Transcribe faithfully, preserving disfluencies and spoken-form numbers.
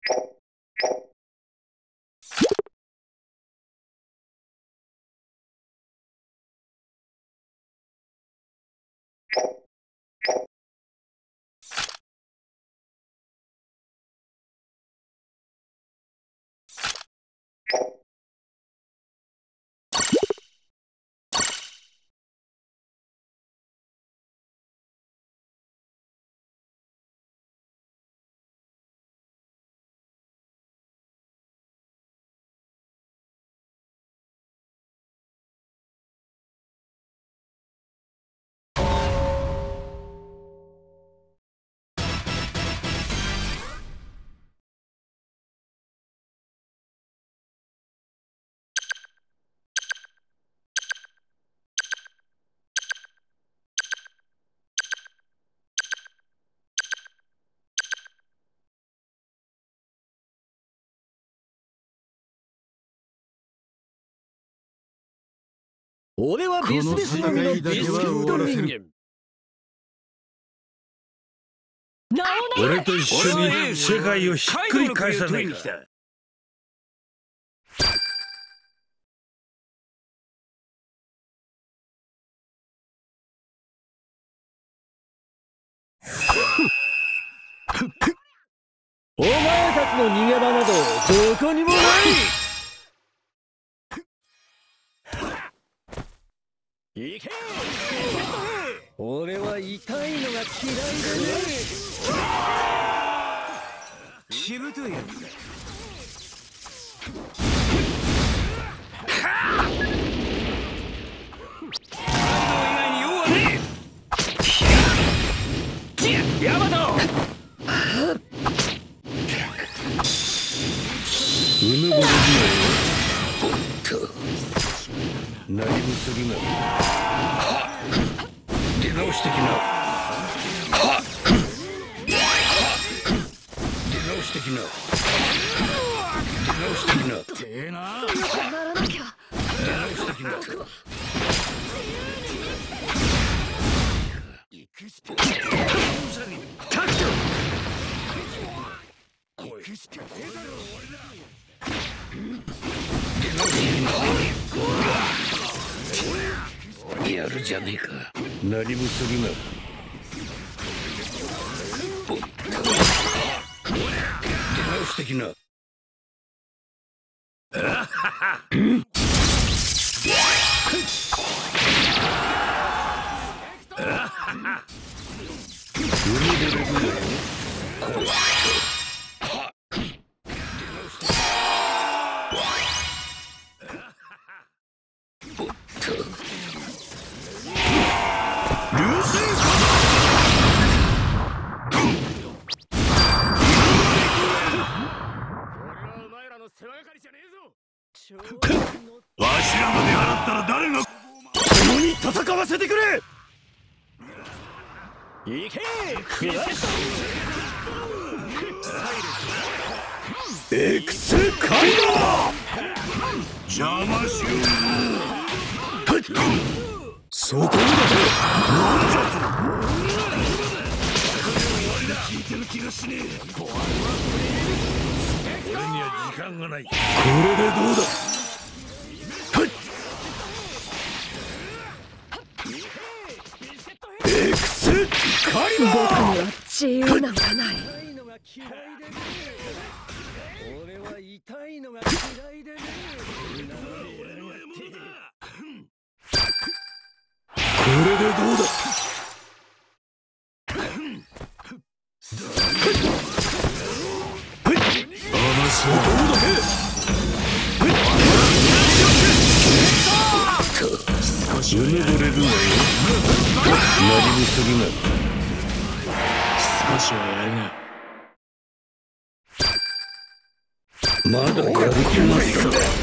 俺はビスビスのビスケット人間。 俺と一緒に世界をひっくり返さないか。 お前たちの逃げ場などどこにもない。いけ！俺は痛いのが嫌いでね。 しぶといやつだ。以外に用はねえ。ヤマト。 うぬぼれるなよ。おっと。何もするな。出直してきな。出直してきな。出直してきな。 てえな。 ならなきゃ。 出直してきな。 行くしかねえ。タクト。行くしかねえだろ。 出直してきな。やるじゃねえか。何もするな。おっと。出直してきな。海でるよ。こう。 わしらまで洗ったら誰が共に戦わせてくれ。 いけ！ エクスカイバー。邪魔しよう。そこにだぜ。なんじゃと。聞いてる気がしねえ。 俺には時間がない。 これでどうだ。エクスカリバー。 僕には自由なんかない。 俺は痛いのが嫌いでね。 これでどうだ。そこだけ。 少しうぬぼれるなよ。何もするな。 少しはやるな。 まだやる気ますか。